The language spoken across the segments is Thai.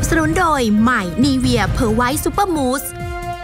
บสนุนโดยใหม่นีเวียเพอร์ไวท์ซูเปอร์มูส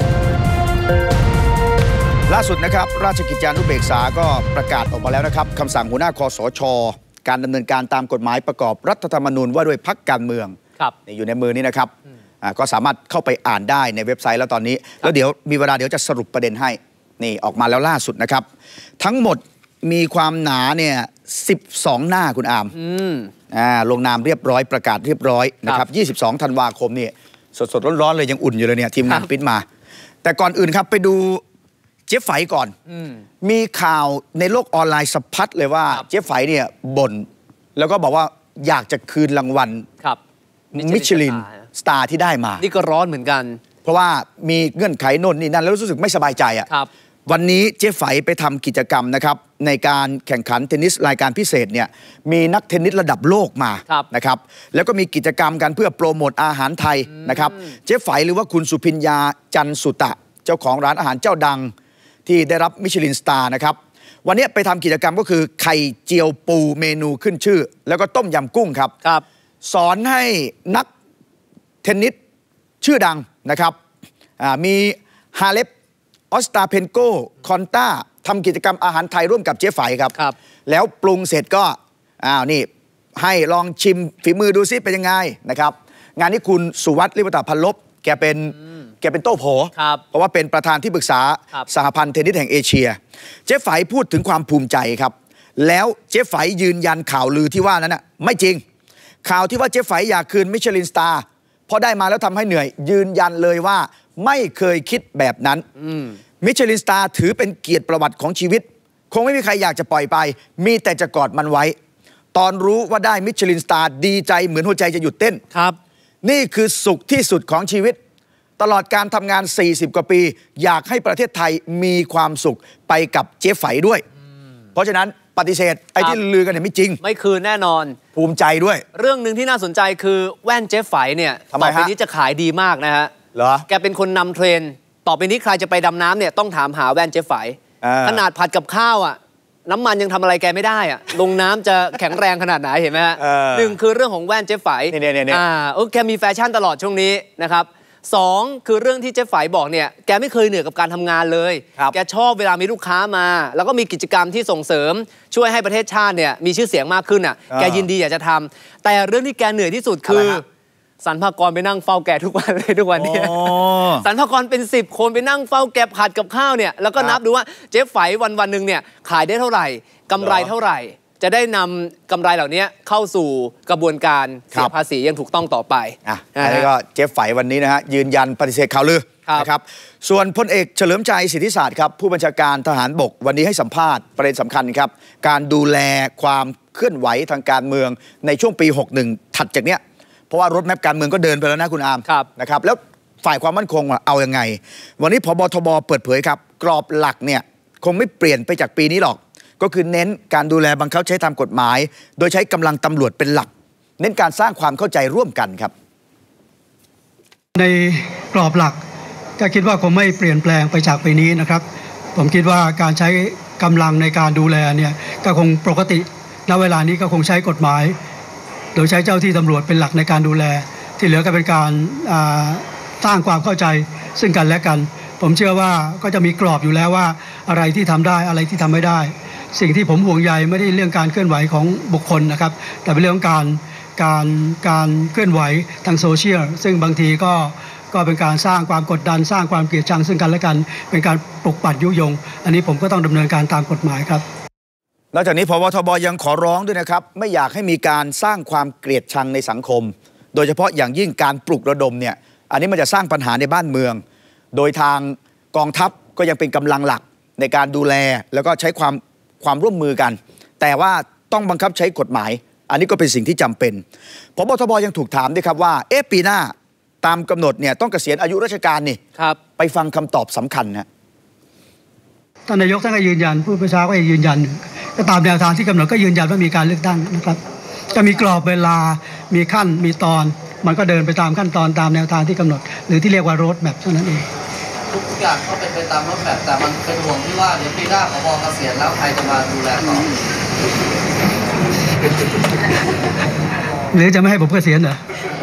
ล่าสุดนะครับราชกิจจานุเบกษาก็ประกาศออกมาแล้วนะครับคำสั่งหัวหน้าคสช.การดำเนินการตามกฎหมายประกอบรัฐธรรมนูญว่าด้วยพรรคการเมืองอยู่ในมือนี้นะครับก็สามารถเข้าไปอ่านได้ในเว็บไซต์แล้วตอนนี้แล้วเดี๋ยวมีเวลาเดี๋ยวจะสรุปประเด็นให้นี่ออกมาแล้วล่าสุดนะครับทั้งหมดมีความหนาเนี่ย12 หน้าคุณอามลงนามเรียบร้อยประกาศเรียบร้อยนะครับ22 ธันวาคมนี่สดๆร้อนๆเลยยังอุ่นอยู่เลยเนี่ยทีมงานปริ้นมาแต่ก่อนอื่นครับไปดูเจ๊ไฝก่อนมีข่าวในโลกออนไลน์สะพัดเลยว่าเจ๊ไฝเนี่ยบ่นแล้วก็บอกว่าอยากจะคืนรางวัลมิชลินสตาร์ที่ได้มานี่ก็ร้อนเหมือนกันเพราะว่ามีเงื่อนไขโน่นนี่นั่นแล้วรู้สึกไม่สบายใจอ่ะวันนี้เจ๊ไฝไปทำกิจกรรมนะครับในการแข่งขันเทนนิสรายการพิเศษเนี่ยมีนักเทนนิสระดับโลกมานะครับแล้วก็มีกิจกรรมกันเพื่อโปรโมทอาหารไทยนะครับเจ๊ไฝหรือว่าคุณสุพิญญาจันสุตะเจ้าของร้านอาหารเจ้าดังที่ได้รับมิชลินสตาร์นะครับวันนี้ไปทำกิจกรรมก็คือไข่เจียวปูเมนูขึ้นชื่อแล้วก็ต้มยำกุ้งครับสอนให้นักเทนนิสชื่อดังนะครับมีฮาเลปออสตาเพนโกคอนต้าทำกิจกรรมอาหารไทยร่วมกับเจ๊ไฝครับแล้วปรุงเสร็จก็นี่ให้ลองชิมฝีมือดูซิเป็นยังไงนะครับงานนี้คุณสุวัฒน์ลิปตพันลบแกเป็นโต้โผเพราะว่าเป็นประธานที่ปรึกษาสหพันธ์เทนนิสแห่งเอเชียเจ๊ไฝพูดถึงความภูมิใจครับแล้วเจ๊ไฝยืนยันข่าวลือที่ว่านั้นไม่จริงข่าวที่ว่าเจ๊ไฝอยากคืนมิชลินสตาร์พอได้มาแล้วทำให้เหนื่อยยืนยันเลยว่าไม่เคยคิดแบบนั้นมิชลินสตาร์ถือเป็นเกียรติประวัติของชีวิตคงไม่มีใครอยากจะปล่อยไปมีแต่จะกอดมันไว้ตอนรู้ว่าได้มิชลินสตาร์ดีใจเหมือนหัวใจจะหยุดเต้นครับนี่คือสุขที่สุดของชีวิตตลอดการทำงาน40 กว่าปีอยากให้ประเทศไทยมีความสุขไปกับเจ๊ไฝด้วยเพราะฉะนั้นปฏิเสธไอ้ที่ลือกันเนี่ยไม่จริงไม่คืนแน่นอนภูมิใจด้วยเรื่องหนึ่งที่น่าสนใจคือแว่นเจ๊ไฝเนี่ยต่อไปนี้จะขายดีมากนะฮะเหรอแกเป็นคนนำเทรนต่อไปนี้ใครจะไปดำน้ำเนี่ยต้องถามหาแว่นเจ๊ไฝขนาดผัดกับข้าวอ่ะน้ำมันยังทำอะไรแกไม่ได้อ่ะลงน้ำจะแข็งแรงขนาดไหนเห็นไหมฮะหนึ่งคือเรื่องของแว่นเจ๊ไฝแกมีแฟชั่นตลอดช่วงนี้นะครับสองคือเรื่องที่เจ๊ไฝบอกเนี่ยแกไม่เคยเหนื่อยกับการทำงานเลยแกชอบเวลามีลูกค้ามาแล้วก็มีกิจกรรมที่ส่งเสริมช่วยให้ประเทศชาติเนี่ยมีชื่อเสียงมากขึ้นอ่ะแกยินดีอยากจะทำแต่เรื่องที่แกเหนื่อยที่สุดคือสรรพากรไปนั่งเฝ้าแกทุกวันเลยทุกวันนี้สรรพากรเป็น10 คนไปนั่งเฝ้าแกผัดกับข้าวเนี่ยแล้วก็นับดูว่าเจ๊ไฝวันหนึ่งเนี่ยขายได้เท่าไหร่กำไรเท่าไหร่จะได้นำกำไรเหล่านี้เข้าสู่กระบวนการเสียภาษียังถูกต้องต่อไปแล้วก็เจ๊ไฝวันนี้นะฮะยืนยันปฏิเสธข่าวลือนะครับส่วนพลเอกเฉลิมชัยสิทธิศาสตร์ครับผู้บัญชาการทหารบกวันนี้ให้สัมภาษณ์ประเด็นสำคัญครับการดูแลความเคลื่อนไหวทางการเมืองในช่วงปี61ถัดจากเนี้ยเพราะว่ารถแมพการเมืองก็เดินไปแล้วนะคุณอาร์มนะครับแล้วฝ่ายความมั่นคงเอายังไงวันนี้ผบ.ทบ.เปิดเผยครับกรอบหลักเนี่ยคงไม่เปลี่ยนไปจากปีนี้หรอกก็คือเน้นการดูแลบังคับใช้ตามกฎหมายโดยใช้กำลังตำรวจเป็นหลักเน้นการสร้างความเข้าใจร่วมกันครับในกรอบหลักก็คิดว่าคงไม่เปลี่ยนแปลงไปจากปีนี้นะครับผมคิดว่าการใช้กำลังในการดูแลเนี่ยก็คงปกติณเวลานี้ก็คงใช้กฎหมายโดยใช้เจ้าที่ตำรวจเป็นหลักในการดูแลที่เหลือก็เป็นการสร้างความเข้าใจซึ่งกันและกันผมเชื่อว่าก็จะมีกรอบอยู่แล้วว่าอะไรที่ทำได้อะไรที่ทำไม่ได้สิ่งที่ผมห่วงใยไม่ได้เรื่องการเคลื่อนไหวของบุคคลนะครับแต่เป็นเรื่องของการเคลื่อนไหวทางโซเชียลซึ่งบางทีก็เป็นการสร้างความกดดันสร้างความเกลียดชังซึ่งกันและกันเป็นการปลุกปั่นยุยงอันนี้ผมก็ต้องดำเนินการตามกฎหมายครับนอกจากนี้ผบ.ทบ.ยังขอร้องด้วยนะครับไม่อยากให้มีการสร้างความเกลียดชังในสังคมโดยเฉพาะอย่างยิ่งการปลุกระดมเนี่ยอันนี้มันจะสร้างปัญหาในบ้านเมืองโดยทางกองทัพก็ยังเป็นกำลังหลักในการดูแลแล้วก็ใช้ความร่วมมือกันแต่ว่าต้องบังคับใช้กฎหมายอันนี้ก็เป็นสิ่งที่จำเป็นผบ.ทบ.ยังถูกถามด้วยครับว่าปีหน้าตามกำหนดเนี่ยต้องเกษียณอายุราชการนี่ไปฟังคำตอบสำคัญนะท่านนายกท่านก็ยืนยันผู้ประชาก็ยืนยันก็ตามแนวทางที่กำหนดก็ยืนยันว่ามีการเลือกตั้งนะครับจะมีกรอบเวลามีขั้นมีตอนมันก็เดินไปตามขั้นตอนตามแนวทางที่กำหนดหรือที่เรียกว่าโรดแมพเท่านั้นเองทุกอย่างก็เป็นไปตามโรดแมพแต่มันเป็นห่วงที่ว่าเดี๋ยวปีหน้าผบ.เกษียณแล้วใครจะมาดูแลต่อหรือจะไม่ให้ผมเกษียณเหรอ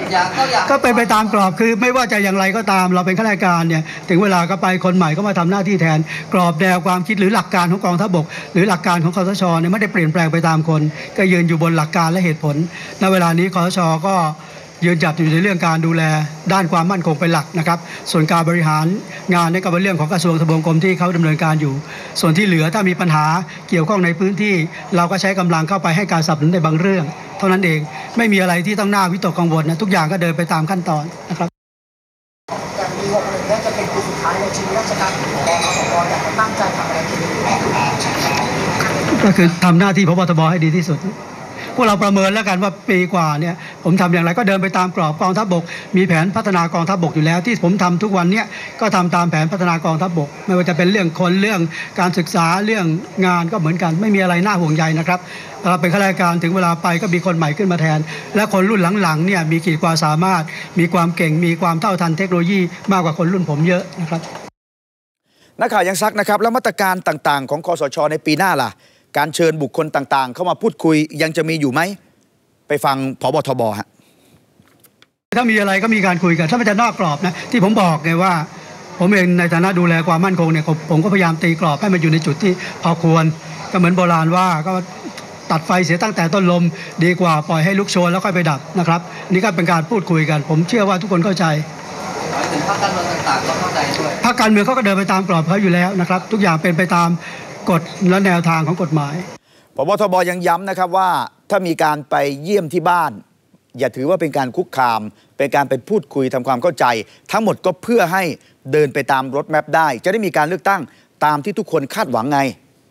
ก็ไปตามกรอบคือไม่ว่าจะอย่างไรก็ตามเราเป็นข้าราชการเนี่ยถึงเวลาก็ไปคนใหม่ก็มาทำหน้าที่แทนกรอบแนวความคิดหรือหลักการของกองทัพบกหรือหลักการของคสชเนี่ยไม่ได้เปลี่ยนแปลงไปตามคนก็ยืนอยู่บนหลักการและเหตุผลณเวลานี้คสชก็ยืนจัดอยู่ในเรื่องการดูแลด้านความมั่นคงเป็นหลักนะครับส่วนการบริหารงานนี่ก็เป็นเรื่องของกระทรวงทบวงกรมที่เขาดำเนินการอยู่ส่วนที่เหลือถ้ามีปัญหาเกี่ยวข้องในพื้นที่เราก็ใช้กำลังเข้าไปให้การสนับสนุนในบางเรื่องเท่านั้นเองไม่มีอะไรที่ต้องน่าวิตกกังวลนะทุกอย่างก็เดินไปตามขั้นตอนนะครับอย่างปี61เนี่ยจะเป็นปีสุดท้ายในชีวิตราชการของกองทัพบกอยากจะตั้งใจทำอะไรที่ดีก็คือทำหน้าที่พบทบให้ดีที่สุดพวกเราประเมินแล้วกันว่าปีกว่าเนี่ยผมทำอย่างไรก็เดินไปตามกรอบกองทัพบกมีแผนพัฒนากองทัพบกอยู่แล้วที่ผมทำทุกวันนี้ก็ทำตามแผนพัฒนากองทัพบกไม่ว่าจะเป็นเรื่องคนเรื่องการศึกษาเรื่องงานก็เหมือนกันไม่มีอะไรน่าห่วงใยนะครับเราเป็นข้าราชการถึงเวลาไปก็มีคนใหม่ขึ้นมาแทนและคนรุ่นหลังๆเนี่ยมีขีดความสามารถมีความเก่งมีความเท่าทันเทคโนโลยีมากกว่าคนรุ่นผมเยอะนะครับนักข่าวยังซักนะครับแล้วมาตรการต่างๆของคสชในปีหน้าล่ะการเชิญบุคคลต่างๆเข้ามาพูดคุยยังจะมีอยู่ไหมไปฟังผบทบฮะถ้ามีอะไรก็มีการคุยกันถ้ามันจะนอกกรอบนะที่ผมบอกไงว่าผมเองในฐานะดูแลความมั่นคงเนี่ยผมก็พยายามตีกรอบให้มันอยู่ในจุดที่พอควรก็เหมือนโบราณว่าก็ตัดไฟเสียตั้งแต่ต้นลมดีกว่าปล่อยให้ลุกโชนแล้วค่อยไปดับนะครับนี่ก็เป็นการพูดคุยกันผมเชื่อว่าทุกคนเข้าใจถึงพรรคการเมืองต่างๆก็เข้าใจด้วยพรรคการเมืองเขาก็เดินไปตามกรอบเขาอยู่แล้วนะครับทุกอย่างเป็นไปตามกฎและแนวทางของกฎหมายผบทบยังย้ำนะครับว่าถ้ามีการไปเยี่ยมที่บ้านอย่าถือว่าเป็นการคุกคามเป็นการไปพูดคุยทำความเข้าใจทั้งหมดก็เพื่อให้เดินไปตามรถแมพได้จะได้มีการเลือกตั้งตามที่ทุกคนคาดหวังไง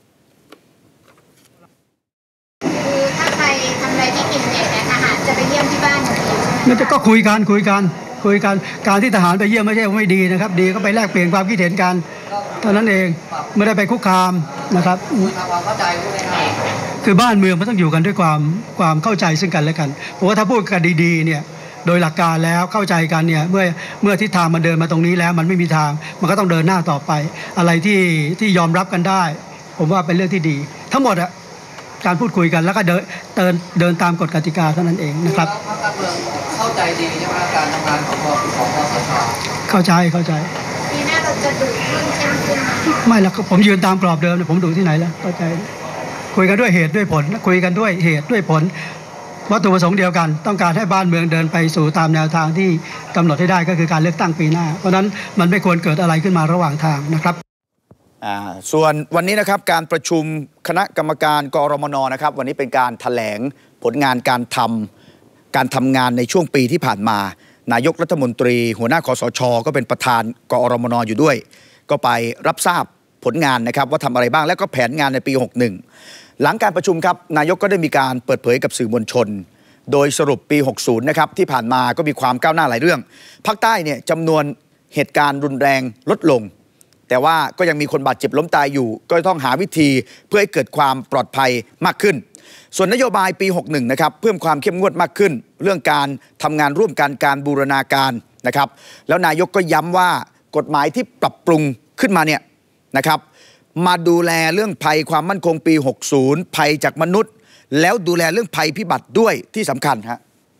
คือถ้าใครทำอะไรที่กินเด็กเนี่ยทหารจะไปเยี่ยมที่บ้านหมดเลยนั่นก็คุยกันการที่ทหารไปเยี่ยมไม่ใช่ว่าไม่ดีนะครับดีก็ไปแลกเปลี่ยนความคิดเห็นกันเท่านั้นเองไม่ได้ไปคุกคามนะครับคือบ้านเมืองมันต้องอยู่กันด้วยความเข้าใจซึ่งกันและกันเพราะว่าถ้าพูดกันดีๆเนี่ยโดยหลักการแล้วเข้าใจกันเนี่ยเมื่อทิศทางมันเดินมาตรงนี้แล้วมันไม่มีทางมันก็ต้องเดินหน้าต่อไปอะไรที่ยอมรับกันได้ผมว่าเป็นเรื่องที่ดีทั้งหมดอะการพูดคุยกันแล้วก็เดินตามกฎกติกาเท่านั้นเองนะครับพรรคการเมืองเข้าใจดีใช่ไหมการทำงานของคสชเข้าใจปีหน้าเราจะดุขึ้นเข้มขึ้นไม่แล้วผมยืนตามกรอบเดิมผมดุที่ไหนแล้วเข้าใจคุยกันด้วยเหตุด้วยผลคุยกันด้วยเหตุด้วยผลวัตถุประสงค์เดียวกันต้องการให้บ้านเมืองเดินไปสู่ตามแนวทางที่กำหนดให้ได้ก็คือการเลือกตั้งปีหน้าเพราะนั้นมันไม่ควรเกิดอะไรขึ้นมาระหว่างทางนะครับส่วนวันนี้นะครับการประชุมคณะกรรมการกอรมนนะครับวันนี้เป็นการแถลงผลงานการทำงานในช่วงปีที่ผ่านมานายกรัฐมนตรีหัวหน้าคสช.ก็เป็นประธานกอรมนอยู่ด้วยก็ไปรับทราบผลงานนะครับว่าทำอะไรบ้างและก็แผนงานในปี61หลังการประชุมครับนายกก็ได้มีการเปิดเผยกับสื่อมวลชนโดยสรุปปี60นะครับที่ผ่านมาก็มีความก้าวหน้าหลายเรื่องภาคใต้เนี่ยจำนวนเหตุการณ์รุนแรงลดลงแต่ว่าก็ยังมีคนบาดเจ็บล้มตายอยู่ก็ต้องหาวิธีเพื่อให้เกิดความปลอดภัยมากขึ้นส่วนนโยบายปี61นะครับเพิ่มความเข้มงวดมากขึ้นเรื่องการทำงานร่วมกันการบูรณาการนะครับแล้วนายกก็ย้ำว่ากฎหมายที่ปรับปรุงขึ้นมาเนี่ยนะครับมาดูแลเรื่องภัยความมั่นคงปี60ภัยจากมนุษย์แล้วดูแลเรื่องภัยพิบัติด้วยที่สำคัญฮะ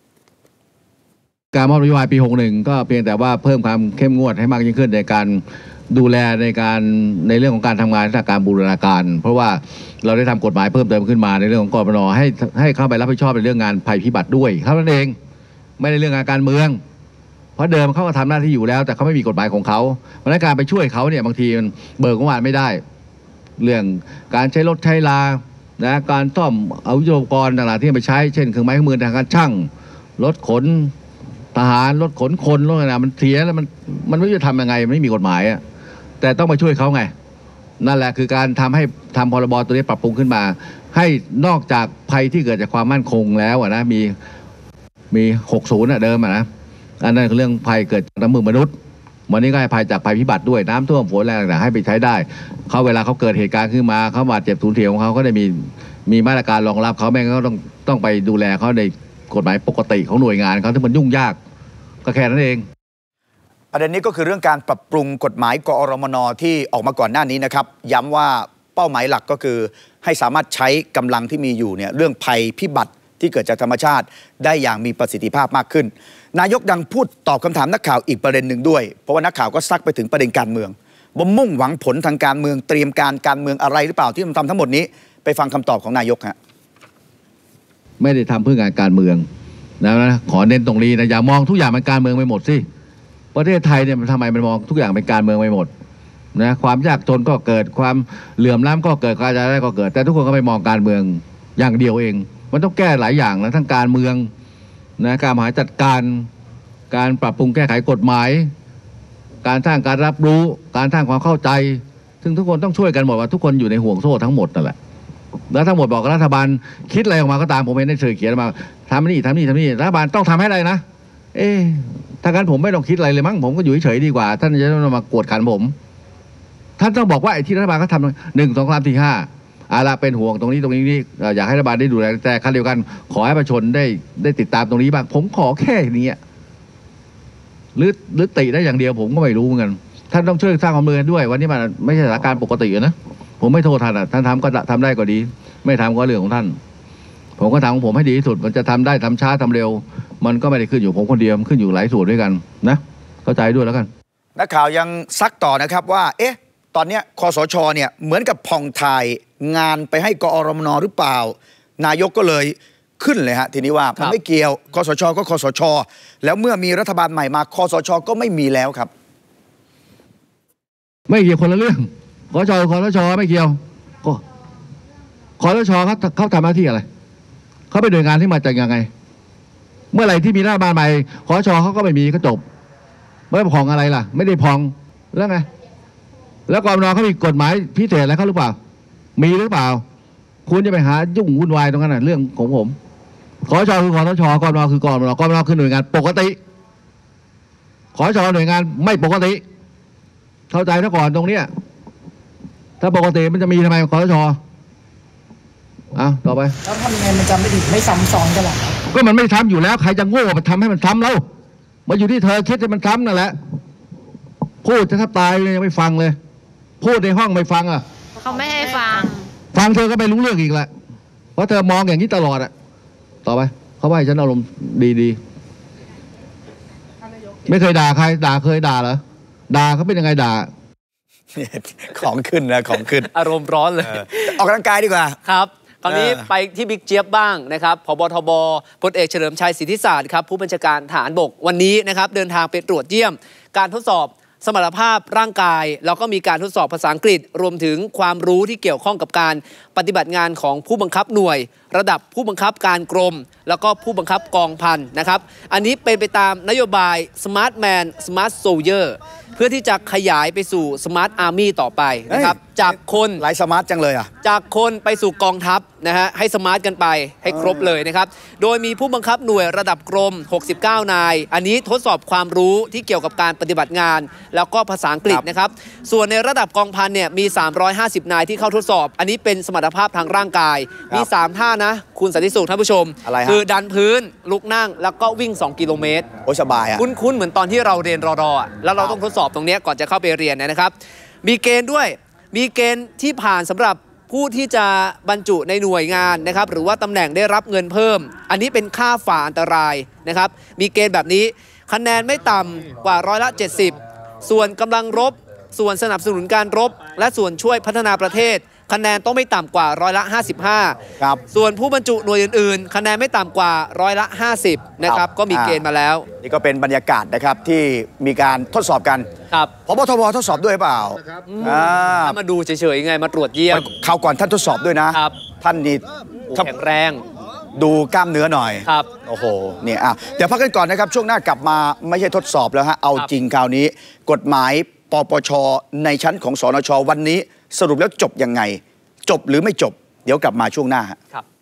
การมอบนโยบายปี61ก็เพียงแต่ว่าเพิ่มความเข้มงวดให้มากยิ่งขึ้นในการดูแลในเรื่องของการทำงานทางการบูรณาการเพราะว่าเราได้ทำกฎหมายเพิ่มเติมขึ้นมาในเรื่องของกรมน.ให้เข้าไปรับผิดชอบในเรื่องงานภัยพิบัติด้วยเท่านั้นเองไม่ได้เรื่องงานการเมืองเพราะเดิมเขาก็ทำหน้าที่อยู่แล้วแต่เขาไม่มีกฎหมายของเขาเพราะฉะนั้นการไปช่วยเขาเนี่ยบางทีมันเบิกงบประมาณไม่ได้เรื่องการใช้รถใช้ลานะการซ่อมเอาอุปกรณ์ต่างๆที่ไปใช้เช่นเครื่องไม้เครื่องมือทางการช่างรถขนทหารรถขนคนรถอะไรมันเสียแล้วมันไม่รู้จะทำยังไงไม่มีกฎหมายอ่ะแต่ต้องไปช่วยเขาไงนั่นแหละคือการทำพรบตัวนี้ปรับปรุงขึ้นมาให้นอกจากภัยที่เกิดจากความมั่นคงแล้วนะมี60เดิมนะอันนั้นคือเรื่องภัยเกิดจากน้ำมือมนุษย์วันนี้ก็ให้ภัยจากภัยพิบัติด้วยน้ำท่วมฝนแรงต่างๆให้ไปใช้ได้เขาเวลาเขาเกิดเหตุการณ์ขึ้นมาเขาบาดเจ็บสูญเสียของเขาก็ได้มีมาตรการรองรับเขาแม่งก็ต้องไปดูแลเขาในกฎหมายปกติของหน่วยงานเขาที่มันยุ่งยากก็แค่นั้นเองประเด็นนี้ก็คือเรื่องการปรับปรุงกฎหมายกอรมน.ที่ออกมาก่อนหน้านี้นะครับย้ำว่าเป้าหมายหลักก็คือให้สามารถใช้กำลังที่มีอยู่เนี่ยเรื่องภัยพิบัติที่เกิดจากธรรมชาติได้อย่างมีประสิทธิภาพมากขึ้นนายกดังพูดตอบคำถามนักข่าวอีกประเด็นหนึ่งด้วยเพราะว่านักข่าวก็ซักไปถึงประเด็นการเมืองว่ามุ่งหวังผลทางการเมืองเตรียมการเมืองอะไรหรือเปล่าที่ทำทั้งหมดนี้ไปฟังคำตอบของนายกฮะไม่ได้ทำเพื่องานการเมืองนะขอเน้นตรงนี้นะอย่ามองทุกอย่างเป็นการเมืองไปหมดสิประเทศไทยเนี่ยมันทำไมมันมองทุกอย่างเป็นการเมืองไปหมดนะความยากจนก็เกิดความเหลื่อมล้ำก็เกิดการอะไรก็เกิดแต่ทุกคนก็ไปมองการเมืองอย่างเดียวเองมันต้องแก้หลายอย่างนะทั้งการเมืองนะการบริหารจัดการปรับปรุงแก้ไขกฎหมายการสร้างการรับรู้การสร้างความเข้าใจซึ่งทุกคนต้องช่วยกันหมดว่าทุกคนอยู่ในห่วงโซ่ทั้งหมดนั่นแหละแล้วทั้งหมดบอกรัฐบาลคิดอะไรออกมาก็ตามผมเห็นในสื่อเขียนมาทำนี่รัฐบาลต้องทำให้อะไรนะถ้างั้นผมไม่ต้องคิดอะไรเลยมั้งผมก็อยู่เฉยๆดีกว่าท่านจะต้องมากวดขันผมท่านต้องบอกว่าไอ้ที่รัฐบาลเขาทำ1 2 3 4 5อะไรเป็นห่วงตรงนี้นี่อยากให้รัฐบาลได้ดูแลแต่ขั้นเดียวกันขอให้ประชาชนได้ติดตามตรงนี้บ้างผมขอแค่นี้หรือติได้อย่างเดียวผมก็ไม่รู้เหมือนกันท่านต้องช่วยสร้างความมือด้วยวันนี้มันไม่ใช่สถานการณ์ปกตินะผมไม่โทษท่านท่านทำก็ทำได้ก็ดีไม่ทำก็เรื่องของท่านผมก็ทำของผมให้ดีที่สุดมันจะทำได้ทำช้าทำเร็วมันก็ไม่ได้ขึ้นอยู่ผมคนเดียวขึ้นอยู่หลายส่วนด้วยกันนะเข้าใจด้วยแล้วกันนักข่าวยังซักต่อนะครับว่าตอนนี้คสชเนี่ยเหมือนกับผ่องถ่ายงานไปให้กอรมนหรือเปล่านายกก็เลยขึ้นเลยฮะทีนี้ว่ามันไม่เกี่ยวคสชก็คสชแล้วเมื่อมีรัฐบาลใหม่มาคสชก็ไม่มีแล้วครับไม่เกี่ยวคนละเรื่องคสชไม่เกี่ยวก็คสชเขาทำหน้าที่อะไรเขาเป็นหน่วยงานที่มาจากยังไงเมื่อไหร่ที่มีรัฐบาลใหม่คสชเขาก็ไม่มีก็จบไม่ได้พองอะไรล่ะไม่ได้พองแล้วไงแล้วกรมนเขามีกฎหมายพิเศษอะไรเขาหรือเปล่ามีหรือเปล่าคุณจะไปหายุ่งวุ่นวายตรงนั้นน่ะเรื่องของผมคสชคือคสชกรมนคือกรมนคือหน่วยงานปกติคสชหน่วยงานไม่ปกติเข้าใจซะก่อนตรงเนี้ยถ้าปกติมันจะมีทำไมคสชต่อไปแล้วทำยังไงมันจะไม่ซ้ำซ้อนกันหรอก็มันไม่ซ้ำอยู่แล้วใครจะโง่มาทำให้มันซ้ำแล้วมาอยู่ที่เธอคิดให้มันซ้ำนั่นแหละพูดจะถ้าตายเลยยังไม่ฟังเลยพูดในห้องไม่ฟังเขาไม่ให้ฟังเธอก็ไม่รู้เรื่องอีกแหละเพราะเธอมองอย่างนี้ตลอดต่อไปเขาว่าให้ฉันอารมณ์ดีไม่เคยด่าใครเคยด่าเหรอด่าเขาเป็นยังไงด่าของขึ้นนะของขึ้นอารมณ์ร้อนเลยออกกำลังกายดีกว่าครับคราวนี้ไปที่บิ๊กเจี๊ยบบ้างนะครับผบ.ทบ.พลเอกเฉลิมชัยสิทธิศาสตร์ครับผู้บัญชาการทหารบกวันนี้นะครับเดินทางไปตรวจเยี่ยมการทดสอบสมรรถภาพร่างกายแล้วก็มีการทดสอบภาษาอังกฤษรวมถึงความรู้ที่เกี่ยวข้องกับการปฏิบัติงานของผู้บังคับหน่วยระดับผู้บังคับการกรมแล้วก็ผู้บังคับกองพันนะครับอันนี้เป็นไปตามนโยบาย Smart Man Smart Soldier เพื่อที่จะขยายไปสู่ Smart Army ต่อไปนะครับจากคนหลายสมาร์ทจังเลยจากคนไปสู่กองทัพนะฮะให้สมาร์ทกันไปให้ครบเลยนะครับโดยมีผู้บังคับหน่วยระดับกรม69นายอันนี้ทดสอบความรู้ที่เกี่ยวกับการปฏิบัติงานแล้วก็ภาษาอังกฤษนะครับส่วนในระดับกองพันเนี่ยมี350นายที่เข้าทดสอบอันนี้เป็นสมรรถภาพทางร่างกายมี3ท่านะคุณสันติสุขท่านผู้ชมคือดันพื้นลุกนั่งแล้วก็วิ่ง2กิโลเมตรโอ้สบายคุ้นเหมือนตอนที่เราเรียนรอแล้วเราต้องทดสอบตรงนี้ก่อนจะเข้าไปเรียนนะครับมีเกณฑ์ด้วยมีเกณฑ์ที่ผ่านสำหรับผู้ที่จะบรรจุในหน่วยงานนะครับหรือว่าตำแหน่งได้รับเงินเพิ่มอันนี้เป็นค่าฝ่าอันตรายนะครับมีเกณฑ์แบบนี้คะแนนไม่ต่ำกว่า70%ส่วนกำลังรบส่วนสนับสนุนการรบและส่วนช่วยพัฒนาประเทศคะแนนต้องไม่ต่ำกว่า55% ครับส่วนผู้บรรจุหน่วยอื่นๆคะแนนไม่ต่ำกว่า50%นะครับก็มีเกณฑ์มาแล้วนี่ก็เป็นบรรยากาศนะครับที่มีการทดสอบกันครับผบ.ทบ.ทดสอบด้วยเปล่ามาดูเฉยๆไงมาตรวจเยี่ยมคราวก่อนท่านทดสอบด้วยนะครับท่านนี่แข็งแรงดูกล้ามเนื้อหน่อยครับโอ้โหเนี่ยเดี๋ยวพักกันก่อนนะครับช่วงหน้ากลับมาไม่ใช่ทดสอบแล้วฮะเอาจริงคราวนี้กฎหมายปปช.ในชั้นของสนช.วันนี้สรุปแล้วจบยังไงจบหรือไม่จบเดี๋ยวกลับมาช่วงหน้าครับ